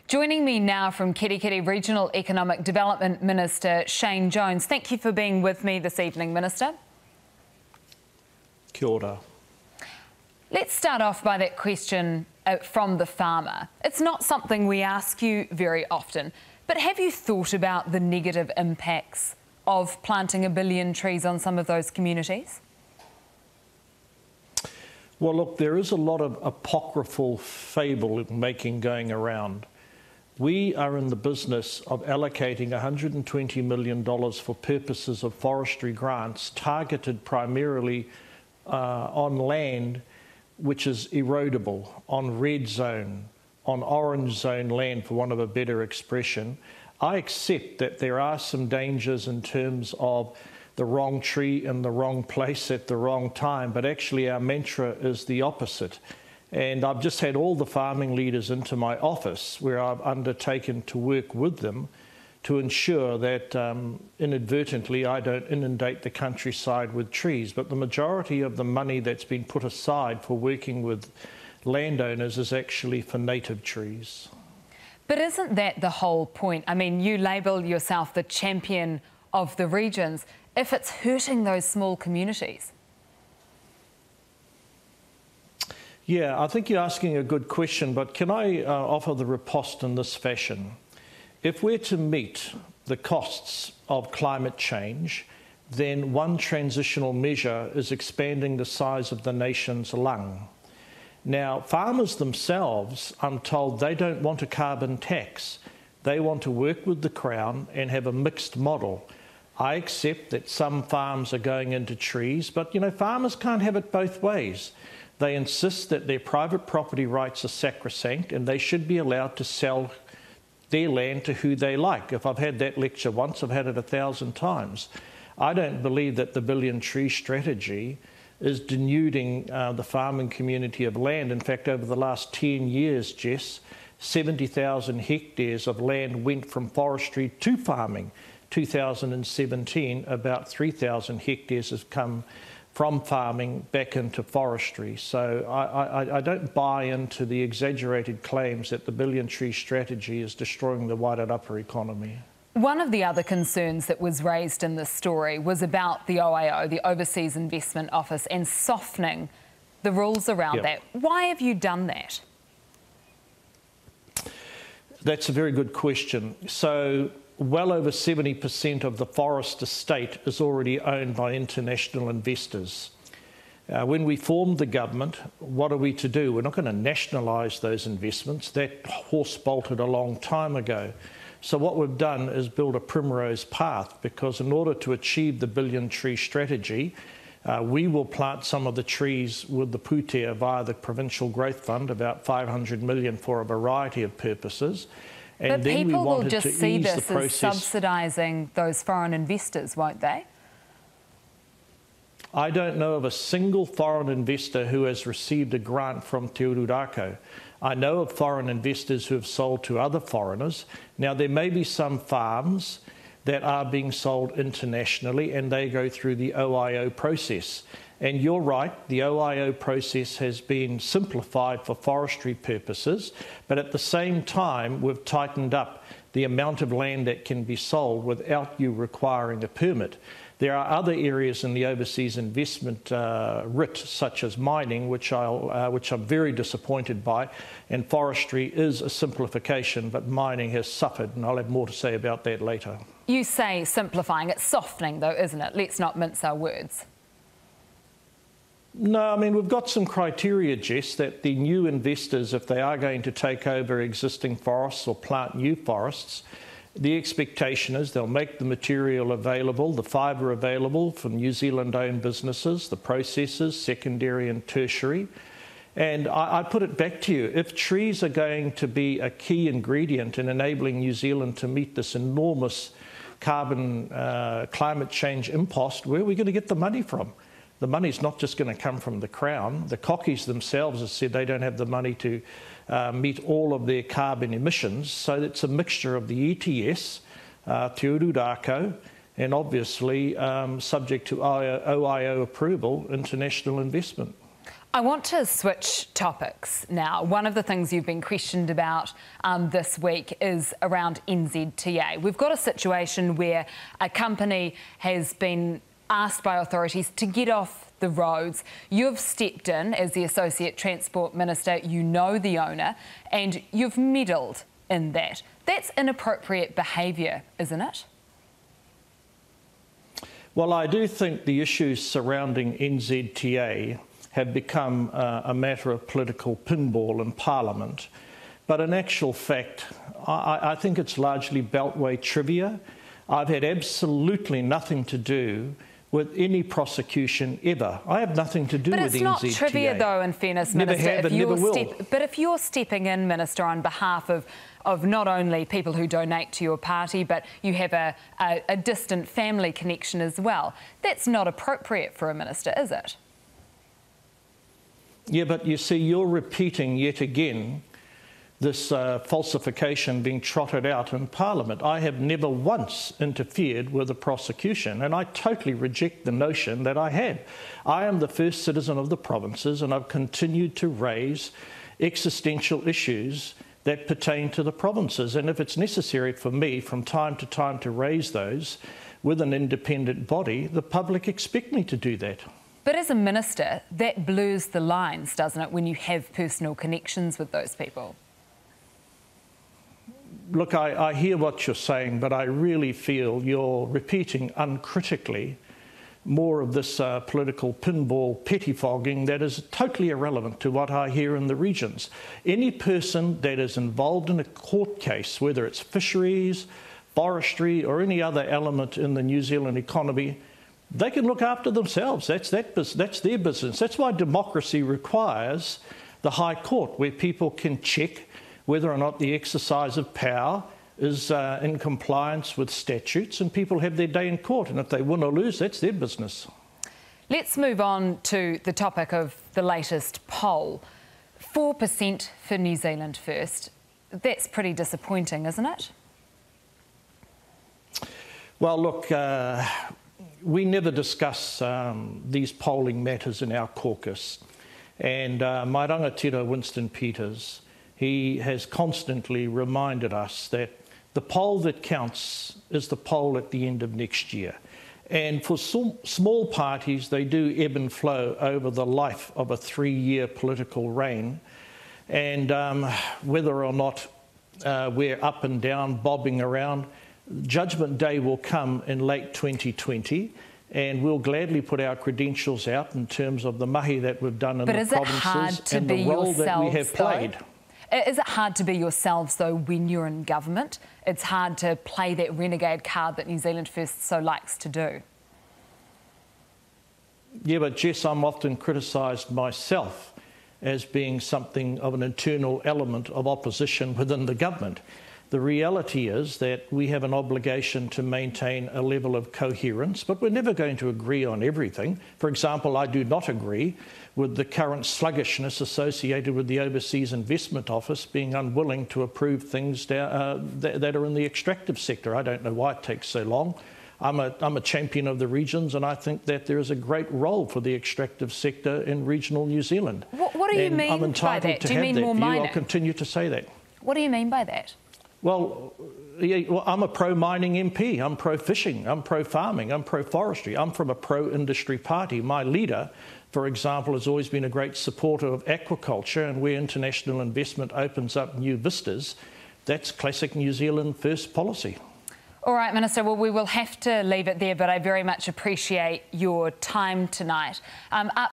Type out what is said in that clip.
Joining me now from Kirikiri Regional Economic Development Minister Shane Jones. Thank you for being with me this evening, Minister. Kia ora. Let's start off by that question from the farmer. It's not something we ask you very often, but have you thought about the negative impacts of planting 1 billion trees on some of those communities? Well, look, there is a lot of apocryphal fable making going around. We are in the business of allocating $120 million for purposes of forestry grants targeted primarily on land which is erodable, on red zone, on orange zone land, for want of a better expression. I accept that there are some dangers in terms of the wrong tree in the wrong place at the wrong time, but actually our mantra is the opposite. And I've just had all the farming leaders into my office where I've undertaken to work with them to ensure that inadvertently I don't inundate the countryside with trees. But the majority of the money that's been put aside for working with landowners is actually for native trees. But isn't that the whole point? I mean, you label yourself the champion of the regions. If it's hurting those small communities? Yeah, I think you're asking a good question, but can I offer the riposte in this fashion? If we're to meet the costs of climate change, then one transitional measure is expanding the size of the nation's lung. Now, farmers themselves, I'm told, they don't want a carbon tax. They want to work with the Crown and have a mixed model. I accept that some farms are going into trees, but, you know, farmers can't have it both ways. They insist that their private property rights are sacrosanct and they should be allowed to sell their land to who they like. If I've had that lecture once, I've had it 1,000 times. I don't believe that the billion tree strategy is denuding the farming community of land. In fact, over the last 10 years, Jess, 70,000 hectares of land went from forestry to farming. 2017, about 3,000 hectares has come from farming back into forestry. So I don't buy into the exaggerated claims that the billion tree strategy is destroying the Wairarapa economy. One of the other concerns that was raised in this story was about the OIO, the Overseas Investment Office, and softening the rules around that. Why have you done that? That's a very good question. So well over 70% of the forest estate is already owned by international investors. When we formed the government, what are we to do? We're not going to nationalise those investments. That horse bolted a long time ago. So what we've done is build a primrose path, because in order to achieve the billion tree strategy, we will plant some of the trees with the pūtea via the Provincial Growth Fund, about 500 million for a variety of purposes. And but then people we wanted will just to see ease this the process. as subsidising those foreign investors, won't they? I don't know of a single foreign investor who has received a grant from Te Ururako. I know of foreign investors who have sold to other foreigners. Now, there may be some farms that are being sold internationally and they go through the OIO process. And you're right, the OIO process has been simplified for forestry purposes, but at the same time, we've tightened up the amount of land that can be sold without you requiring a permit. There are other areas in the overseas investment writ, such as mining, which I'm very disappointed by, and forestry is a simplification, but mining has suffered, and I'll have more to say about that later. You say simplifying, it's softening though, isn't it? Let's not mince our words. No, I mean, we've got some criteria, Jess, that the new investors, if they are going to take over existing forests or plant new forests, the expectation is they'll make the material available, the fibre available for New Zealand-owned businesses, the processors, secondary and tertiary. And I put it back to you, if trees are going to be a key ingredient in enabling New Zealand to meet this enormous carbon climate change impost, where are we going to get the money from? The money's not just going to come from the Crown. The cockies themselves have said they don't have the money to meet all of their carbon emissions. So it's a mixture of the ETS, Te Ururako, and obviously subject to OIO approval, international investment. I want to switch topics now. One of the things you've been questioned about this week is around NZTA. We've got a situation where a company has been asked by authorities to get off the roads. You've stepped in as the Associate Transport Minister, you know the owner, and you've meddled in that. That's inappropriate behaviour, isn't it? Well, I do think the issues surrounding NZTA have become a matter of political pinball in Parliament. But in actual fact, I think it's largely Beltway trivia. I've had absolutely nothing to do with any prosecution ever. I have nothing to do with NZTA. But it's not trivia, though, in fairness, Minister. Never have and never will. But if you're stepping in, Minister, on behalf of not only people who donate to your party, but you have a distant family connection as well, that's not appropriate for a minister, is it? Yeah, but you see, you're repeating yet again this falsification being trotted out in Parliament. I have never once interfered with a prosecution, and I totally reject the notion that I have. I am the first citizen of the provinces, and I've continued to raise existential issues that pertain to the provinces. And if it's necessary for me from time to raise those with an independent body, the public expect me to do that. But as a minister, that blurs the lines, doesn't it, when you have personal connections with those people? Look, I hear what you're saying, but I really feel you're repeating uncritically more of this political pinball pettifogging that is totally irrelevant to what I hear in the regions. Any person that is involved in a court case, whether it's fisheries, forestry or any other element in the New Zealand economy, they can look after themselves. That's their business. That's why democracy requires the High Court, where people can check whether or not the exercise of power is in compliance with statutes, and people have their day in court. And if they win or lose, that's their business. Let's move on to the topic of the latest poll. 4% for New Zealand First. That's pretty disappointing, isn't it? Well, look, we never discuss these polling matters in our caucus. And my rangatira, Winston Peters, he has constantly reminded us that the poll that counts is the poll at the end of next year. And for small parties, they do ebb and flow over the life of a 3-year political reign. And whether or not we're up and down, bobbing around, Judgment Day will come in late 2020, and we'll gladly put our credentials out in terms of the mahi that we've done in the provinces and the role that we have played. Is it hard to be yourselves, though, when you're in government? It's hard to play that renegade card that New Zealand First so likes to do. Yeah, but Jess, I'm often criticised myself as being something of an internal element of opposition within the government. The reality is that we have an obligation to maintain a level of coherence, but we're never going to agree on everything. For example, I do not agree with the current sluggishness associated with the Overseas Investment Office being unwilling to approve things that are in the extractive sector. I don't know why it takes so long. I'm a champion of the regions, and I think that there is a great role for the extractive sector in regional New Zealand. What do you mean by that? Do you mean more mining? I'll continue to say that. What do you mean by that? Well, I'm a pro-mining MP, I'm pro-fishing, I'm pro-farming, I'm pro-forestry, I'm from a pro-industry party. My leader, for example, has always been a great supporter of aquaculture, and where international investment opens up new vistas, that's classic New Zealand First policy. All right, Minister, well, we will have to leave it there, but I very much appreciate your time tonight. Up